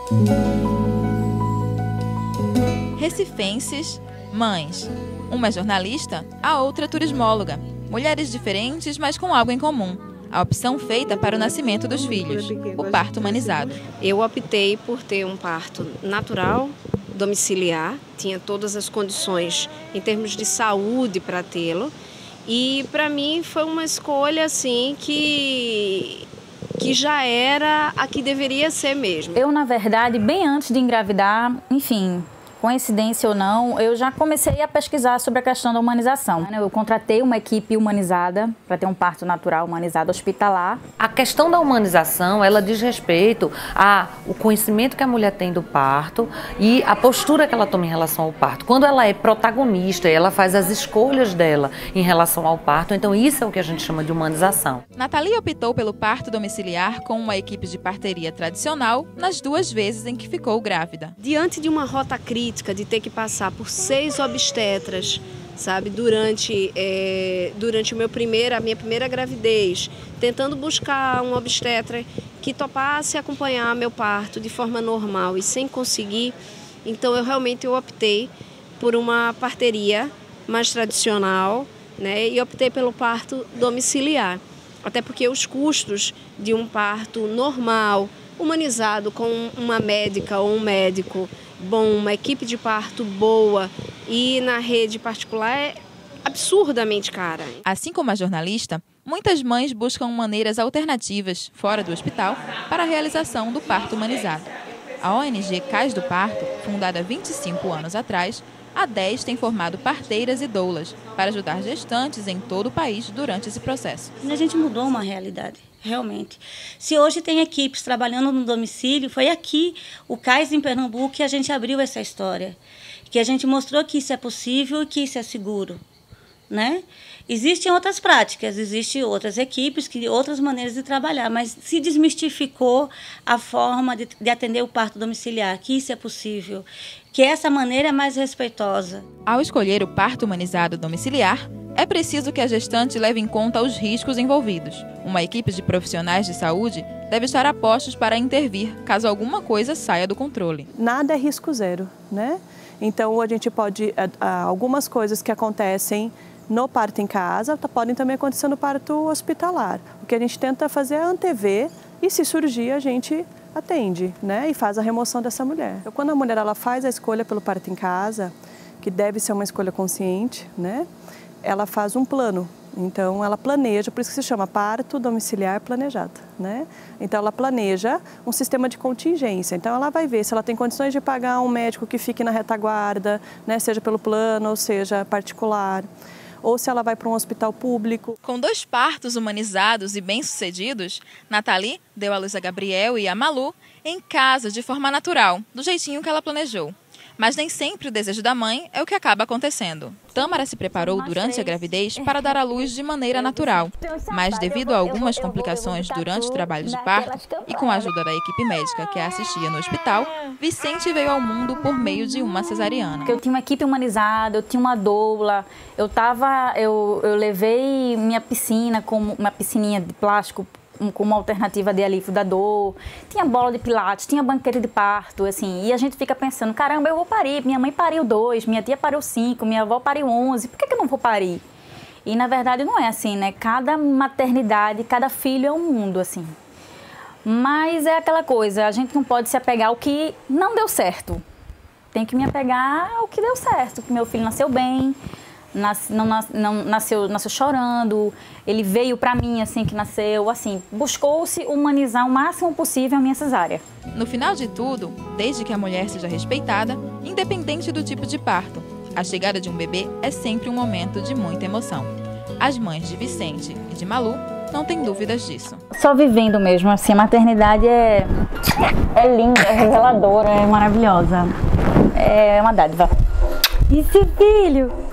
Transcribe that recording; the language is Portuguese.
Recifenses, mães. Uma é jornalista, a outra turismóloga. Mulheres diferentes, mas com algo em comum. A opção feita para o nascimento dos filhos, o parto humanizado. Eu optei por ter um parto natural, domiciliar, tinha todas as condições em termos de saúde para tê-lo. E para mim foi uma escolha assim que já era a que deveria ser mesmo. Eu, na verdade, bem antes de engravidar, enfim, coincidência ou não, eu já comecei a pesquisar sobre a questão da humanização. Eu contratei uma equipe humanizada para ter um parto natural humanizado hospitalar. A questão da humanização, ela diz respeito ao conhecimento que a mulher tem do parto e a postura que ela toma em relação ao parto. Quando ela é protagonista e ela faz as escolhas dela em relação ao parto, então isso é o que a gente chama de humanização. Nathalie optou pelo parto domiciliar com uma equipe de parteria tradicional nas 2 vezes em que ficou grávida. Diante de uma rota crítica, de ter que passar por 6 obstetras, sabe, durante a minha primeira gravidez, tentando buscar um obstetra que topasse acompanhar meu parto de forma normal e sem conseguir, então eu optei por uma parteria mais tradicional, né, e optei pelo parto domiciliar, até porque os custos de um parto normal, humanizado com uma médica ou um médico bom, uma equipe de parto boa e na rede particular é absurdamente cara. Assim como a jornalista, muitas mães buscam maneiras alternativas, fora do hospital, para a realização do parto humanizado. A ONG Cais do Parto, fundada há 25 anos atrás, há 10 tem formado parteiras e doulas para ajudar gestantes em todo o país durante esse processo. A gente mudou uma realidade, realmente. Se hoje tem equipes trabalhando no domicílio, foi aqui, o Cais em Pernambuco, que a gente abriu essa história. Que a gente mostrou que isso é possível e que isso é seguro, né? Existem outras práticas, existem outras equipes, outras maneiras de trabalhar, mas se desmistificou a forma de atender o parto domiciliar, que isso é possível, que essa maneira é mais respeitosa. Ao escolher o parto humanizado domiciliar, é preciso que a gestante leve em conta os riscos envolvidos. Uma equipe de profissionais de saúde deve estar a postos para intervir, caso alguma coisa saia do controle. Nada é risco zero, né? Então, a gente pode, algumas coisas que acontecem no parto em casa, podem também acontecer no parto hospitalar. O que a gente tenta fazer é antever e, se surgir, a gente atende, né? E faz a remoção dessa mulher. Então, quando a mulher ela faz a escolha pelo parto em casa, que deve ser uma escolha consciente, né? Ela faz um plano. Então, ela planeja, por isso que se chama parto domiciliar planejado, né? Então, ela planeja um sistema de contingência. Então, ela vai ver se ela tem condições de pagar um médico que fique na retaguarda, né? Seja pelo plano ou seja particular, ou se ela vai para um hospital público. Com 2 partos humanizados e bem-sucedidos, Nathalie deu à luz a Gabriel e a Malu em casa, de forma natural, do jeitinho que ela planejou. Mas nem sempre o desejo da mãe é o que acaba acontecendo. Tâmara se preparou durante a gravidez para dar à luz de maneira natural, mas devido a algumas complicações durante o trabalho de parto e com a ajuda da equipe médica que a assistia no hospital, Vicente veio ao mundo por meio de uma cesariana. Eu tinha uma equipe humanizada, eu tinha uma doula, eu levei minha piscina, como uma piscininha de plástico, com uma alternativa de alívio da dor, tinha bola de pilates, tinha banquete de parto, assim, e a gente fica pensando, caramba, eu vou parir, minha mãe pariu 2, minha tia pariu 5, minha avó pariu 11, por que eu não vou parir? E na verdade não é assim, né? Cada maternidade, cada filho é um mundo, assim. Mas é aquela coisa, a gente não pode se apegar ao que não deu certo. Tem que me apegar ao que deu certo, que meu filho nasceu bem, não nasceu chorando, ele veio para mim assim que nasceu, assim, buscou-se humanizar o máximo possível a minha cesárea. No final de tudo, desde que a mulher seja respeitada, independente do tipo de parto, a chegada de um bebê é sempre um momento de muita emoção. As mães de Vicente e de Malu não têm dúvidas disso. Só vivendo mesmo, assim, a maternidade é linda, é reveladora, é maravilhosa, é uma dádiva. E esse filho?